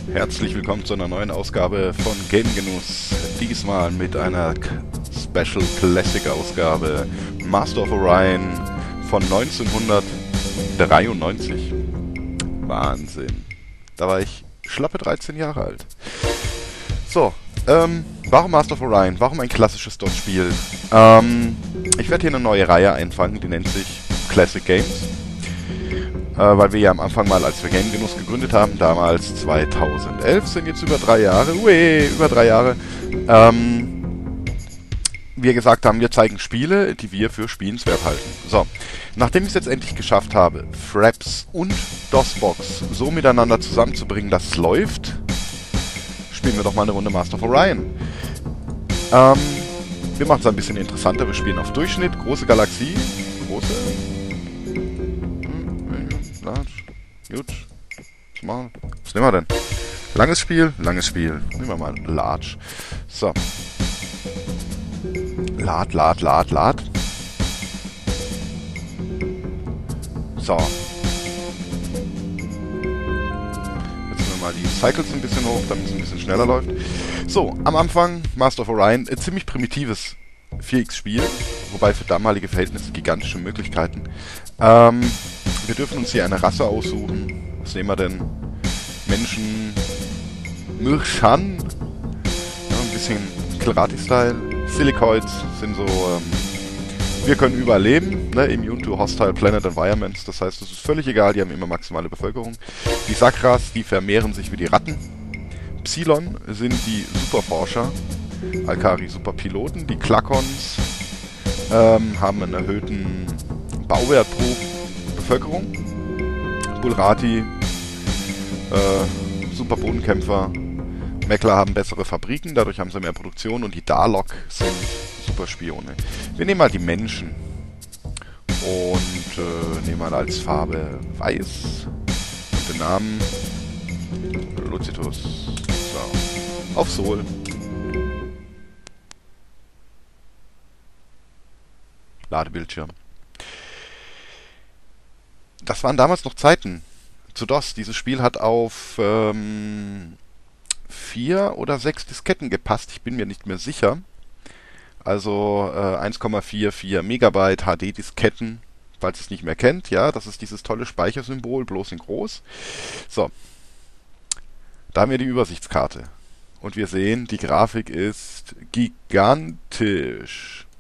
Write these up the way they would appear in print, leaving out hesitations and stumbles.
Herzlich willkommen zu einer neuen Ausgabe von Game Genuss. Diesmal mit einer Special Classic Ausgabe Master of Orion von 1993. Wahnsinn. Da war ich schlappe 13 Jahre alt. So, warum Master of Orion? Warum ein klassisches DOS-Spiel? Ich werde hier eine neue Reihe einfangen, die nennt sich Classic Games. Weil wir ja am Anfang mal, als wir Game Genuss gegründet haben, damals 2011, sind jetzt über 3 Jahre, über 3 Jahre, wir gesagt haben, wir zeigen Spiele, die wir für spielenswert halten. So, nachdem ich es jetzt endlich geschafft habe, Fraps und DOSBox so miteinander zusammenzubringen, dass es läuft, spielen wir doch mal eine Runde Master of Orion. Wir machen es ein bisschen interessanter, wir spielen auf Durchschnitt, große Galaxie, gut. Was nehmen wir denn? Langes Spiel. Nehmen wir mal Large. So. Lad. So. Jetzt nehmen wir mal die Cycles ein bisschen hoch, damit es ein bisschen schneller läuft. So, am Anfang Master of Orion, ein ziemlich primitives 4X-Spiel, wobei für damalige Verhältnisse gigantische Möglichkeiten. Wir dürfen uns hier eine Rasse aussuchen. Was nehmen wir denn? Menschen... Myrschan. Ja, ein bisschen Kilrati-Style. Silicoids sind so... wir können überleben, ne? Immune to hostile planet environments. Das heißt, es ist völlig egal, die haben immer maximale Bevölkerung. Die Sakras, die vermehren sich wie die Ratten. Psilon sind die Superforscher. Alkari Superpiloten. Die Klakons haben einen erhöhten Bauwert pro Bevölkerung. Bulrati, super Bodenkämpfer. Mekler haben bessere Fabriken, dadurch haben sie mehr Produktion. Und die Dalok sind super Spione. Wir nehmen mal die Menschen. Und nehmen mal als Farbe weiß. Und den Namen Lucitus. So. Auf Sol. Ladebildschirm. Das waren damals noch Zeiten zu DOS. Dieses Spiel hat auf 4 oder 6 Disketten gepasst. Ich bin mir nicht mehr sicher. Also 1,44 Megabyte HD-Disketten, falls ihr es nicht mehr kennt. Ja, das ist dieses tolle Speichersymbol, bloß in groß. So, da haben wir die Übersichtskarte. Und wir sehen, die Grafik ist gigantisch.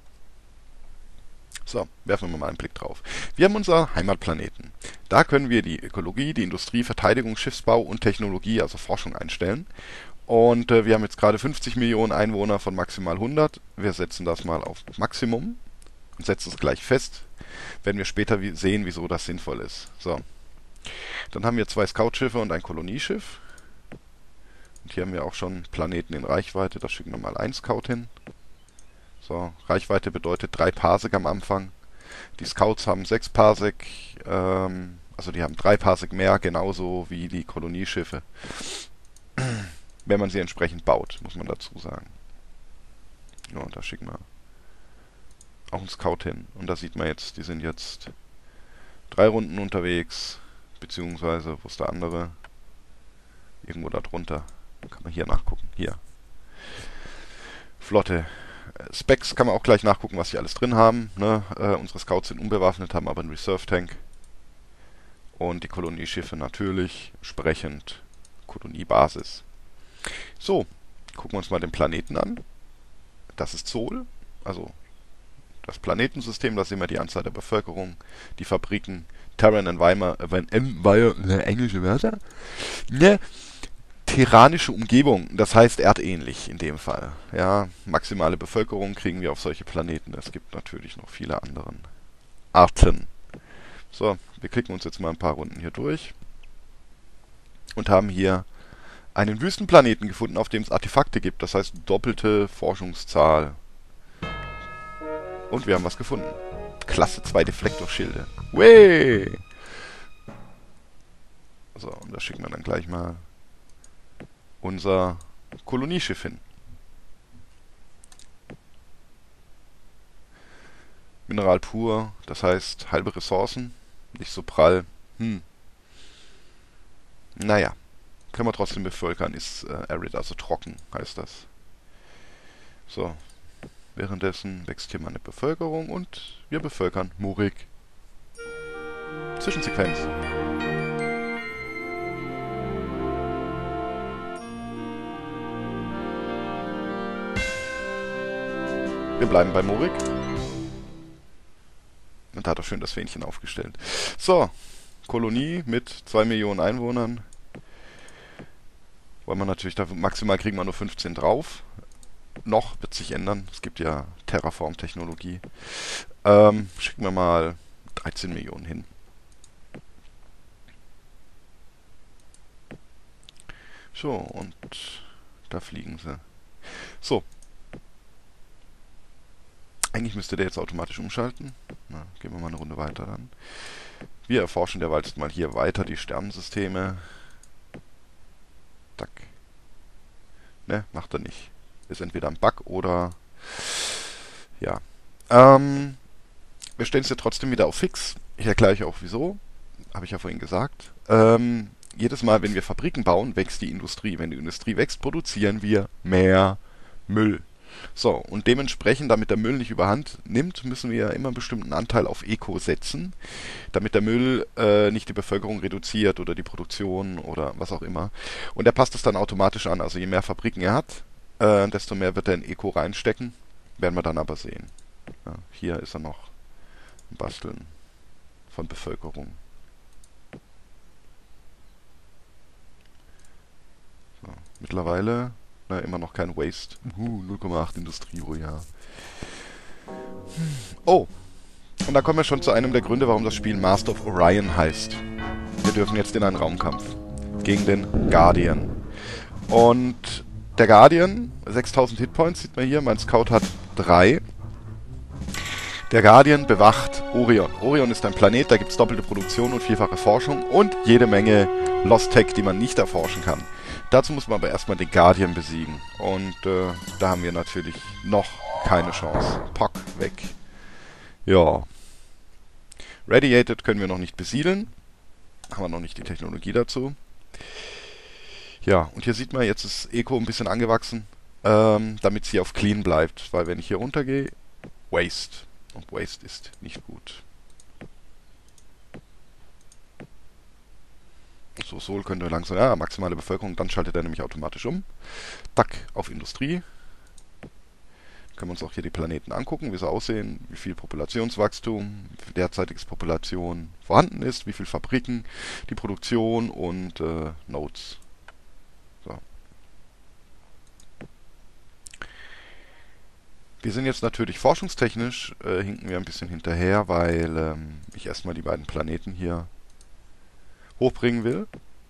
So, werfen wir mal einen Blick drauf. Wir haben unseren Heimatplaneten. Da können wir die Ökologie, die Industrie, Verteidigung, Schiffsbau und Technologie, also Forschung, einstellen. Und wir haben jetzt gerade 50 Millionen Einwohner von maximal 100. Wir setzen das mal auf Maximum und setzen es gleich fest. Werden wir später sehen, wieso das sinnvoll ist. So, dann haben wir 2 Scout-Schiffe und ein Kolonieschiff. Und hier haben wir auch schon Planeten in Reichweite. Da schicken wir mal einen Scout hin. So, Reichweite bedeutet 3 Parsec am Anfang. Die Scouts haben 6 Parsec, also die haben 3 Parsec mehr, genauso wie die Kolonieschiffe. Wenn man sie entsprechend baut, muss man dazu sagen. Ja, und da schicken wir auch einen Scout hin. Und da sieht man jetzt, die sind jetzt 3 Runden unterwegs, beziehungsweise, wo ist der andere? Irgendwo da drunter. Kann man hier nachgucken. Hier. Flotte. Specs kann man auch gleich nachgucken, was sie alles drin haben. Ne? Unsere Scouts sind unbewaffnet, haben aber einen Reserve-Tank. Und die Kolonieschiffe natürlich entsprechend Koloniebasis. So, gucken wir uns mal den Planeten an. Das ist Sol, also das Planetensystem, da sehen wir die Anzahl der Bevölkerung, die Fabriken, Terran Environment, englische Wörter, ne? Terranische Umgebung, das heißt erdähnlich in dem Fall. Ja, maximale Bevölkerung kriegen wir auf solche Planeten. Es gibt natürlich noch viele andere Arten. So, wir klicken uns jetzt mal ein paar Runden hier durch und haben hier einen Wüstenplaneten gefunden, auf dem es Artefakte gibt. Das heißt doppelte Forschungszahl. Und wir haben was gefunden. Klasse 2 Deflektorschilde. Wey! So, und da schicken wir dann gleich mal unser Kolonieschiff hin. Mineral pur, das heißt halbe Ressourcen, nicht so prall. Naja, Können wir trotzdem bevölkern, ist arid, also trocken heißt das. So, währenddessen wächst hier meine Bevölkerung und wir bevölkern Murik. Zwischensequenz. Wir bleiben bei Murik. Und da hat er schön das Fähnchen aufgestellt. So, Kolonie mit 2 Millionen Einwohnern. Wollen wir natürlich, da maximal kriegen wir nur 15 drauf. Noch wird sich ändern. Es gibt ja Terraform-Technologie. Schicken wir mal 13 Millionen hin. So, und da fliegen sie. So. Eigentlich müsste der jetzt automatisch umschalten. Na, gehen wir mal eine Runde weiter dann. Wir erforschen derweil mal hier weiter die Sternensysteme. Zack. Ne, macht er nicht. Ist entweder ein Bug oder... Ja. Wir stellen es ja trotzdem wieder auf Fix. Ich erkläre euch auch wieso. Habe ich ja vorhin gesagt. Jedes Mal, wenn wir Fabriken bauen, wächst die Industrie. Wenn die Industrie wächst, produzieren wir mehr Müll. So, und dementsprechend, damit der Müll nicht überhand nimmt, müssen wir immer einen bestimmten Anteil auf Eco setzen, damit der Müll nicht die Bevölkerung reduziert oder die Produktion oder was auch immer. Und er passt es dann automatisch an. Also je mehr Fabriken er hat, desto mehr wird er in Eco reinstecken. Werden wir dann aber sehen. Ja, hier ist er noch im Basteln von Bevölkerung. So, mittlerweile immer noch kein Waste. 0,8 Industrie pro Jahr. Oh, und da kommen wir schon zu einem der Gründe, warum das Spiel Master of Orion heißt. Wir dürfen jetzt in einen Raumkampf gegen den Guardian. Und der Guardian, 6000 Hitpoints, sieht man hier, mein Scout hat 3. Der Guardian bewacht Orion. Orion ist ein Planet, da gibt es doppelte Produktion und vielfache Forschung und jede Menge Lost Tech, die man nicht erforschen kann. Dazu muss man aber erstmal den Guardian besiegen. Und da haben wir natürlich noch keine Chance. Pock, weg. Ja. Radiated können wir noch nicht besiedeln. Haben wir noch nicht die Technologie dazu. Ja, und hier sieht man, jetzt ist Eco ein bisschen angewachsen, damit sie auf Clean bleibt. Weil wenn ich hier runtergehe, Waste. Und Waste ist nicht gut. So, Sol könnte langsam, ja, maximale Bevölkerung, dann schaltet er nämlich automatisch um. Tack, auf Industrie. Können wir uns auch hier die Planeten angucken, wie sie aussehen, wie viel Populationswachstum, wie viel derzeitiges Population vorhanden ist, wie viel Fabriken, die Produktion und Nodes. So. Wir sind jetzt natürlich forschungstechnisch, hinken wir ein bisschen hinterher, weil ich erstmal die beiden Planeten hier hochbringen will.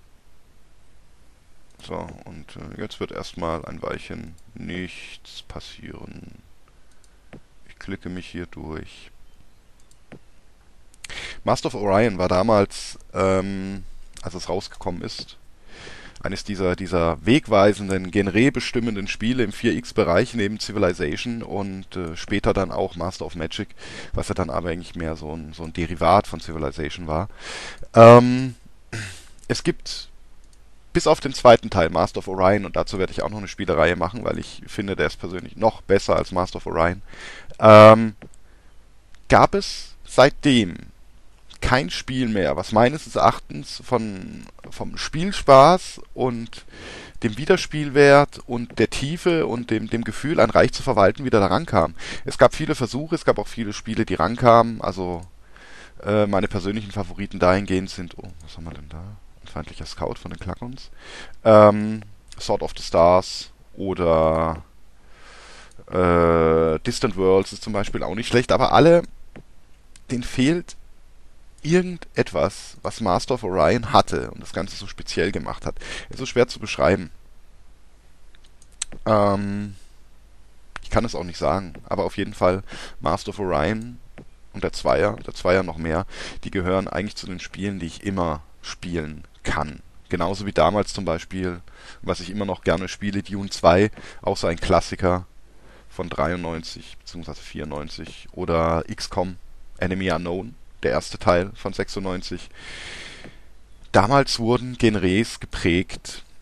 So, und jetzt wird erstmal ein Weilchen nichts passieren. Ich klicke mich hier durch. Master of Orion war damals, als es rausgekommen ist, eines dieser wegweisenden, genrebestimmenden Spiele im 4X-Bereich neben Civilization und später dann auch Master of Magic, was ja dann aber eigentlich mehr so ein Derivat von Civilization war. Es gibt bis auf den zweiten Teil, Master of Orion, und dazu werde ich auch noch eine Spielereihe machen, weil ich finde, der ist persönlich noch besser als Master of Orion, gab es seitdem kein Spiel mehr, was meines Erachtens vom Spielspaß und dem Wiederspielwert und der Tiefe und dem Gefühl, ein Reich zu verwalten, wieder da rankam. Es gab viele Versuche, es gab auch viele Spiele, die rankamen, also meine persönlichen Favoriten dahingehend sind, oh, was haben wir denn da? Ein feindlicher Scout von den Klakons. Sword of the Stars oder Distant Worlds ist zum Beispiel auch nicht schlecht, aber alle, denen fehlt irgendetwas, was Master of Orion hatte und das Ganze so speziell gemacht hat. Ist so schwer zu beschreiben. Ich kann es auch nicht sagen, aber auf jeden Fall Master of Orion und der Zweier noch mehr, die gehören eigentlich zu den Spielen, die ich immer spielen kann. Genauso wie damals zum Beispiel, was ich immer noch gerne spiele, Dune 2, auch so ein Klassiker von 93 bzw. 94. Oder XCOM, Enemy Unknown, der erste Teil von 96. Damals wurden Genres geprägt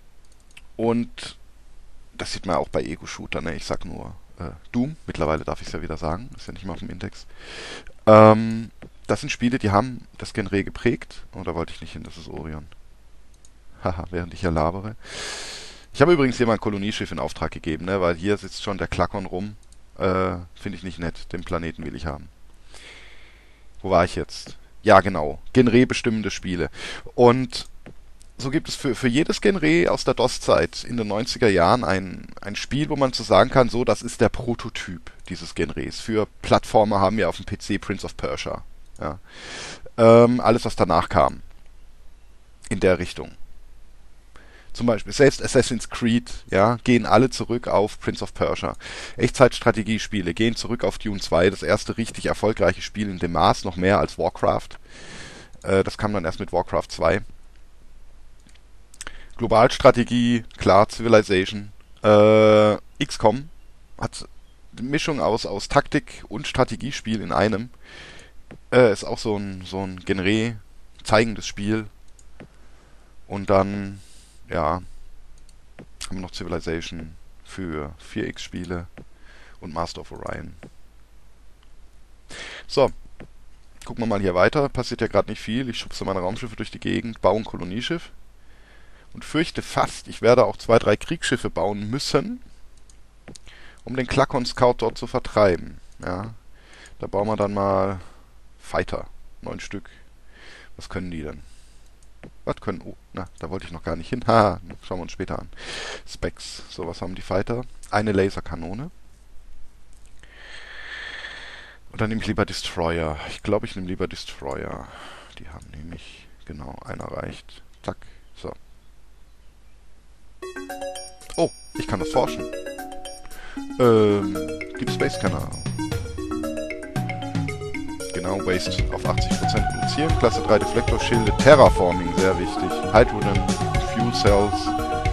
Und das sieht man auch bei Ego-Shooter, ne? Ich sag nur Doom, mittlerweile darf ich es ja wieder sagen, ist ja nicht mehr auf dem Index. Das sind Spiele, die haben das Genre geprägt. Oh, da wollte ich nicht hin, das ist Orion. Haha, während ich hier labere. Ich habe übrigens hier mal ein Kolonieschiff in Auftrag gegeben, ne? Weil hier sitzt schon der Klakon rum. Finde ich nicht nett, den Planeten will ich haben. Wo war ich jetzt? Ja, genau. Genre-bestimmende Spiele. Und so gibt es für jedes Genre aus der DOS-Zeit in den 90er Jahren ein Spiel, wo man so sagen kann, so, das ist der Prototyp dieses Genres. Für Plattformer haben wir auf dem PC Prince of Persia. Ja. Alles, was danach kam. In der Richtung. Zum Beispiel selbst Assassin's Creed, ja, gehen alle zurück auf Prince of Persia. Echtzeitstrategiespiele gehen zurück auf Dune 2, das erste richtig erfolgreiche Spiel in dem Maß, noch mehr als Warcraft. Das kam dann erst mit Warcraft 2. Globalstrategie, klar, Civilization. XCOM hat eine Mischung aus Taktik und Strategiespiel in einem. Ist auch so ein Genre, zeigendes Spiel. Und dann, ja, haben wir noch Civilization für 4X-Spiele und Master of Orion. So, gucken wir mal hier weiter. Passiert ja gerade nicht viel. Ich schubse meine Raumschiffe durch die Gegend, baue ein Kolonieschiff. Und fürchte fast, ich werde auch 2, 3 Kriegsschiffe bauen müssen, um den Klakon Scout dort zu vertreiben. Ja, da bauen wir dann mal Fighter. 9 Stück. Was können die denn? Was können... Oh, na, da wollte ich noch gar nicht hin. Haha, schauen wir uns später an. Specs. So, was haben die Fighter? Eine Laserkanone. Und dann nehme ich lieber Destroyer. Ich glaube, ich nehme lieber Destroyer. Die haben nämlich... Genau, einer reicht. Zack. So. Oh, ich kann das forschen. Deep Space Scanner. Genau, Waste auf 80% reduzieren. Klasse 3 Deflektorschilde. Terraforming, sehr wichtig. Hydrogen, Fuel Cells.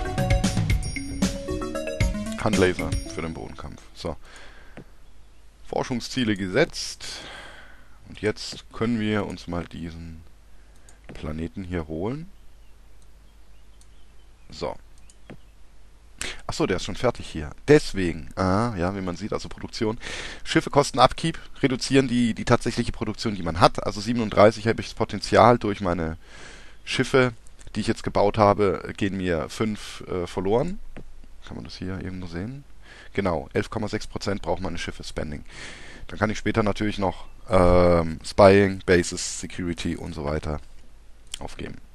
Handlaser für den Bodenkampf. So. Forschungsziele gesetzt. Und jetzt können wir uns mal diesen Planeten hier holen. So. Achso, der ist schon fertig hier. Deswegen, ja, wie man sieht, also Produktion. Schiffe kosten Upkeep, reduzieren die tatsächliche Produktion, die man hat. Also 37 habe ich das Potenzial durch meine Schiffe, die ich jetzt gebaut habe, gehen mir 5 verloren. Kann man das hier irgendwo sehen? Genau, 11,6% braucht meine Schiffe Spending. Dann kann ich später natürlich noch Spying, Bases, Security und so weiter aufgeben.